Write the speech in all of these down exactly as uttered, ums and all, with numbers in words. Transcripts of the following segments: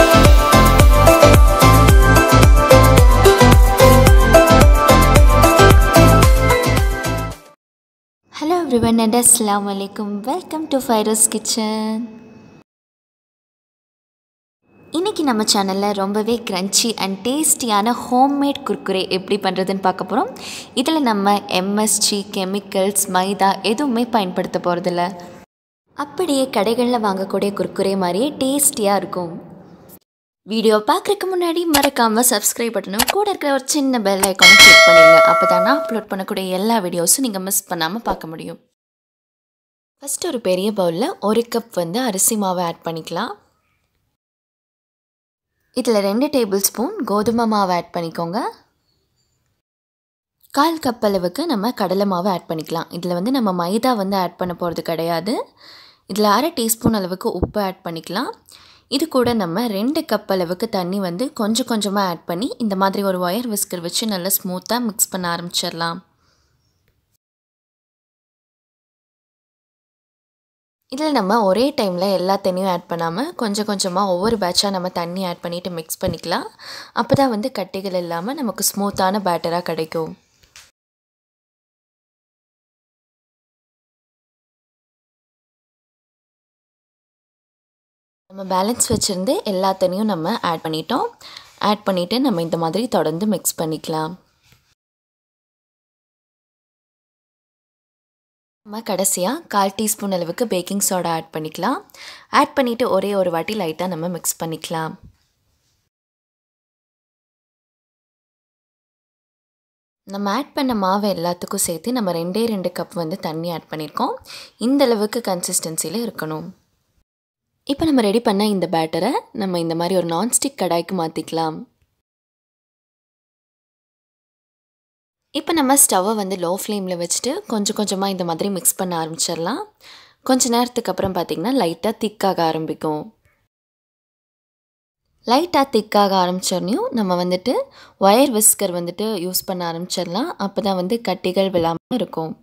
Hello everyone and assalamu alaikum. Welcome to Fairo's Kitchen. இன்னைக்கு நம்ம சேனல்ல ரொம்பவே crunchy and tastyயான homemade kurkure எப்படி பண்றதுன்னு பார்க்க போறோம். இதுல நம்ம M S G chemicals maida எதுவுமே பயன்படுத்த போறதில்ல. அப்படியே கடைகள்ல வாங்கக்கூடிய kurkure மாதிரியே டேஸ்டியா இருக்கும். வீடியோ பார்க்கறதுக்கு முன்னாடி மறக்காம subscribe பட்டனும் கூட இருக்கிற ஒரு சின்ன bell icon click பண்ணுங்க. அப்பதான் நான் அப்லோட் பண்ணக்கூடிய எல்லா வீடியோஸும் நீங்க மிஸ் பண்ணாம பார்க்க முடியும். ஃபர்ஸ்ட் ஒரு பெரிய பவுல்ல ஒரு கப் வந்து அரிசி மாவு ஆட் பண்ணிக்கலாம். இதுல ரெண்டு டேபிள் ஸ்பூன் கோதுமை மாவு ஆட் பண்ணிக்கோங்க. கால் கப் அளவுக்கு நம்ம கடலை மாவு ஆட் பண்ணிக்கலாம். இதுல வந்து நம்ம மைதா வந்து ஆட் பண்ண போறது கிடையாது. இதுல அரை டீஸ்பூன் அளவுக்கு உப்பு ஆட் பண்ணிக்கலாம். இது கூட நம்ம ரெண்டு கப் அளவுக்கு தண்ணி வந்து கொஞ்சம் கொஞ்சமா ஆட் பண்ணி இந்த மாதிரி ஒரு வயர் விஸ்கர் வச்சு நல்லா ஸ்மூத்தா மிக்ஸ் பண்ண ஆரம்பிச்சிடலாம். இதில் நம்ம ஒரே டைமில் எல்லா தண்ணியும் ஆட் பண்ணாமல் கொஞ்சம் கொஞ்சமாக ஒவ்வொரு பேட்சாக நம்ம தண்ணி ஆட் பண்ணிவிட்டு மிக்ஸ் பண்ணிக்கலாம். அப்போ தான் வந்து கட்டிகள் இல்லாமல் நமக்கு ஸ்மூத்தான பேட்டராக கிடைக்கும். நம்ம பேலன்ஸ் வச்சுருந்து எல்லா தண்ணியும் நம்ம ஆட் பண்ணிட்டோம். ஆட் பண்ணிவிட்டு நம்ம இந்த மாதிரி தொடர்ந்து மிக்ஸ் பண்ணிக்கலாம். நம்ம கடைசியாக கால் டீஸ்பூன் அளவுக்கு பேக்கிங் சோடா ஆட் பண்ணிக்கலாம். ஆட் பண்ணிவிட்டு ஒரே ஒரு வாட்டி லைட்டாக நம்ம மிக்ஸ் பண்ணிக்கலாம். நம்ம ஆட் பண்ண மாவு எல்லாத்துக்கும் சேர்த்து நம்ம ரெண்டே ரெண்டு கப் வந்து தண்ணி ஆட் பண்ணியிருக்கோம். இந்த அளவுக்கு கன்சிஸ்டன்சியில் இருக்கணும். இப்போ நம்ம ரெடி பண்ண இந்த பேட்டரை நம்ம இந்த மாதிரி ஒரு நான்ஸ்டிக் கடாய்க்கு மாற்றிக்கலாம். இப்போ நம்ம ஸ்டவ்வை வந்து லோ ஃப்ளேமில் வச்சுட்டு கொஞ்சம் கொஞ்சமாக இந்த மாதிரி மிக்ஸ் பண்ண ஆரம்பிச்சிடலாம். கொஞ்சம் நேரத்துக்கு அப்புறம் பார்த்திங்கன்னா லைட்டாக திக்காக ஆரம்பிக்கும். லைட்டாக திக்காக ஆரம்பிச்சோடனையும் நம்ம வந்துட்டு ஒயர் விஸ்கர் வந்துட்டு யூஸ் பண்ண ஆரம்பிச்சிடலாம். அப்போ தான் வந்து கட்டிகள் விழாமல் இருக்கும்.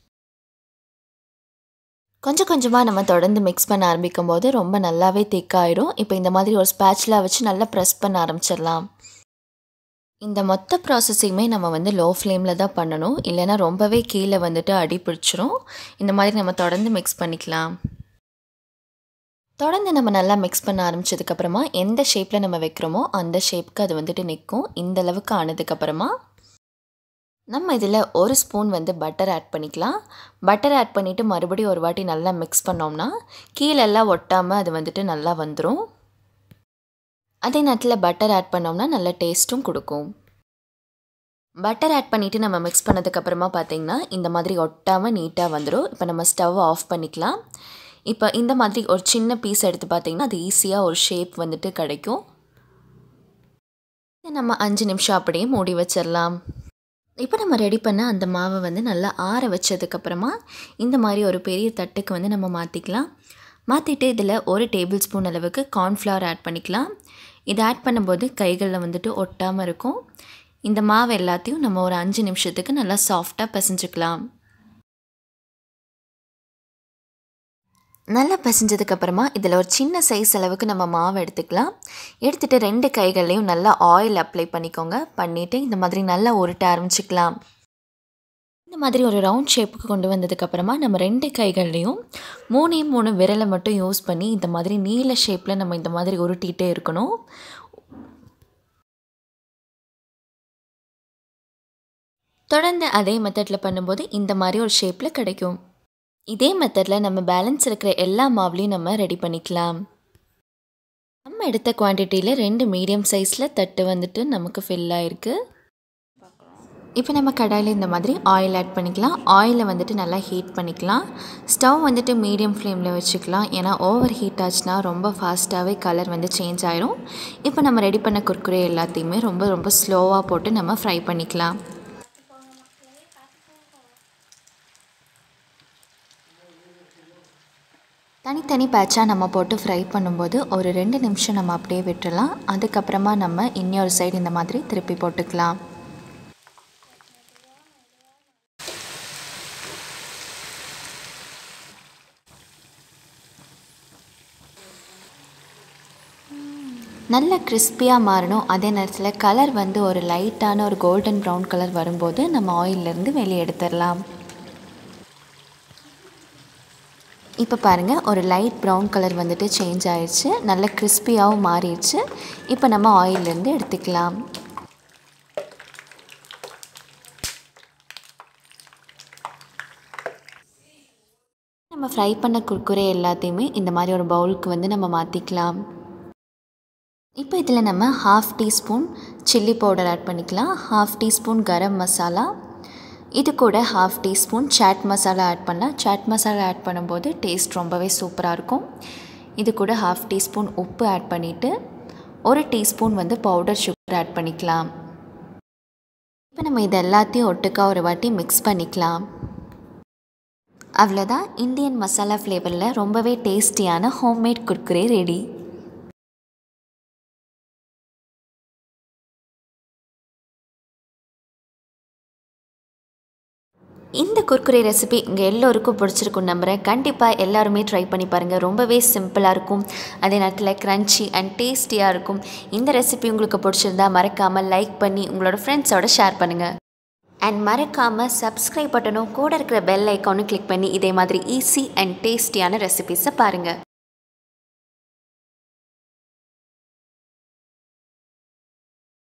கொஞ்சம் கொஞ்சமாக நம்ம தொடர்ந்து மிக்ஸ் பண்ண ஆரம்பிக்கும் போது ரொம்ப நல்லாவே திக்காயிடும். இப்போ இந்த மாதிரி ஒரு ஸ்பேட்சுலா வச்சு நல்லா ப்ரெஸ் பண்ண ஆரம்பிச்சிடலாம். இந்த மொத்த ப்ராசஸையுமே நம்ம வந்து லோ ஃப்ளேமில் தான் பண்ணணும். இல்லைன்னா ரொம்பவே கீழே வந்துட்டு அடி பிடிச்சிரும். இந்த மாதிரி நம்ம தொடர்ந்து மிக்ஸ் பண்ணிக்கலாம். தொடர்ந்து நம்ம நல்லா மிக்ஸ் பண்ண ஆரம்பித்ததுக்கப்புறமா எந்த ஷேப்பில் நம்ம வைக்கிறோமோ அந்த ஷேப்புக்கு அது வந்துட்டு நிற்கும். இந்த அளவுக்கு ஆனதுக்கப்புறமா நம்ம இதில் ஒரு ஸ்பூன் வந்து பட்டர் ஆட் பண்ணிக்கலாம். பட்டர் ஆட் பண்ணிவிட்டு மறுபடியும் ஒரு வாட்டி நல்லா மிக்ஸ் பண்ணோம்னா கீழெல்லாம் ஒட்டாமல் அது வந்துட்டு நல்லா வந்துடும். அதே நேரத்தில் பட்டர் ஆட் பண்ணோம்னா நல்ல டேஸ்ட்டும் கொடுக்கும். பட்டர் ஆட் பண்ணிவிட்டு நம்ம மிக்ஸ் பண்ணதுக்கப்புறமா பார்த்திங்கன்னா இந்த மாதிரி ஒட்டாமல் நீட்டாக வந்துடும். இப்போ நம்ம ஸ்டவ் ஆஃப் பண்ணிக்கலாம். இப்போ இந்த மாதிரி ஒரு சின்ன பீஸ் எடுத்து பார்த்திங்கன்னா அது ஈஸியாக ஒரு ஷேப் வந்துட்டு கிடைக்கும். நம்ம அஞ்சு நிமிஷம் அப்படியே மூடி வச்சிடலாம். இப்போ நம்ம ரெடி பண்ண அந்த மாவை வந்து நல்லா ஆற வச்சதுக்கப்புறமா இந்த மாதிரி ஒரு பெரிய தட்டுக்கு வந்து நம்ம மாற்றிக்கலாம். மாற்றிட்டு இதில் ஒரு டேபிள் ஸ்பூன் அளவுக்கு கார்ன்ஃப்ளவர் ஆட் பண்ணிக்கலாம். இதை ஆட் பண்ணும்போது கைகளில் வந்துட்டு ஒட்டாமல் இருக்கும். இந்த மாவு எல்லாத்தையும் நம்ம ஒரு அஞ்சு நிமிஷத்துக்கு நல்லா சாஃப்டாக பிசைஞ்சுக்கலாம். நல்லா பிசைஞ்சதுக்கப்புறமா இதில் ஒரு சின்ன சைஸ் அளவுக்கு நம்ம மாவு எடுத்துக்கலாம். எடுத்துகிட்டு ரெண்டு கைகள்லையும் நல்லா ஆயில் அப்ளை பண்ணிக்கோங்க. பண்ணிவிட்டு இந்த மாதிரி நல்லா உருட்ட ஆரம்பிச்சிக்கலாம். இந்த மாதிரி ஒரு ரவுண்ட் ஷேப்புக்கு கொண்டு வந்ததுக்கப்புறமா நம்ம ரெண்டு கைகள்லையும் மூணே மூணு விரலை மட்டும் யூஸ் பண்ணி இந்த மாதிரி நீல ஷேப்பில் நம்ம இந்த மாதிரி உருட்டிகிட்டே இருக்கணும். தொடர்ந்து அதே மெத்தடில் பண்ணும்போது இந்த மாதிரி ஒரு ஷேப்பில் கிடைக்கும். இதே மெத்தடில் நம்ம பேலன்ஸ் இருக்கிற எல்லா மாவுலையும் நம்ம ரெடி பண்ணிக்கலாம். நம்ம எடுத்த குவான்டிட்டியில் ரெண்டு மீடியம் சைஸில் தட்டு வந்துட்டு நமக்கு ஃபில் ஆகிருக்கு. இப்போ நம்ம கடாயில் இந்த மாதிரி ஆயில் ஆட் பண்ணிக்கலாம். ஆயிலை வந்துட்டு நல்லா ஹீட் பண்ணிக்கலாம். ஸ்டவ் வந்துட்டு மீடியம் ஃப்ளேமில் வச்சுக்கலாம். ஏன்னா ஓவர் ஹீட் ஆச்சுன்னா ரொம்ப ஃபாஸ்ட்டாகவே கலர் வந்து சேஞ்ச் ஆகிடும். இப்போ நம்ம ரெடி பண்ண குர்குரே எல்லாத்தையுமே ரொம்ப ரொம்ப ஸ்லோவாக போட்டு நம்ம ஃப்ரை பண்ணிக்கலாம். தனித்தனி பேட்சாக நம்ம போட்டு ஃப்ரை பண்ணும்போது ஒரு ரெண்டு நிமிஷம் நம்ம அப்படியே விட்டுடலாம். அதுக்கப்புறமா நம்ம இன்னொரு சைடு இந்த மாதிரி திருப்பி போட்டுக்கலாம். நல்ல கிறிஸ்பியாக மாறணும். அதே நேரத்தில் கலர் வந்து ஒரு லைட்டான ஒரு கோல்டன் ப்ரௌன் கலர் வரும்போது நம்ம ஆயிலிருந்து வெளியே எடுத்துடலாம். இப்போ பாருங்கள், ஒரு லைட் ப்ரௌன் கலர் வந்துட்டு சேஞ்ச் ஆயிடுச்சு, நல்ல கிறிஸ்பியாகவும் மாறிடுச்சு. இப்போ நம்ம ஆயிலிருந்து எடுத்துக்கலாம். நம்ம ஃப்ரை பண்ண குர்குரே எல்லாத்தையுமே இந்த மாதிரி ஒரு பவுலுக்கு வந்து நம்ம மாற்றிக்கலாம். இப்போ இதில் நம்ம half teaspoon chilli powder add பண்ணிக்கலாம், ஹாஃப் டீஸ்பூன் கரம் மசாலா, இது கூட half teaspoon chaat masala add பண்ணலாம். சாட் மசாலா ஆட் பண்ணும்போது டேஸ்ட் ரொம்பவே சூப்பராக இருக்கும். இது கூட ஹாஃப் டீஸ்பூன் உப்பு ஆட் பண்ணிவிட்டு ஒரு டீஸ்பூன் வந்து பவுடர் சுகர் ஆட் பண்ணிக்கலாம். இப்போ நம்ம இது எல்லாத்தையும் ஒட்டுக்கா ஒரு வாட்டி மிக்ஸ் பண்ணிக்கலாம். அவ்வளோதான், இந்தியன் மசாலா ஃப்ளேவரில் ரொம்பவே டேஸ்டியான ஹோம்மேட் குர்குரே ரெடி. இந்த குர்குரே ரெசிபி இங்கே எல்லோருக்கும் பிடிச்சிருக்கும் நம்புகிறேன். கண்டிப்பாக எல்லாருமே ட்ரை பண்ணி பாருங்கள். ரொம்பவே சிம்பிளாக இருக்கும், அதே நேரத்தில் க்ரன்ச்சி அண்ட் டேஸ்டியாக இருக்கும். இந்த ரெசிபி உங்களுக்கு பிடிச்சிருந்தா மறக்காமல் லைக் பண்ணி உங்களோட ஃப்ரெண்ட்ஸோட ஷேர் பண்ணுங்கள். அண்ட் மறக்காமல் சப்ஸ்கிரைப் பட்டனும் கூட இருக்கிற பெல் ஐக்கானும் கிளிக் பண்ணி இதே மாதிரி ஈஸி அண்ட் டேஸ்டியான ரெசிபீஸை பாருங்கள்.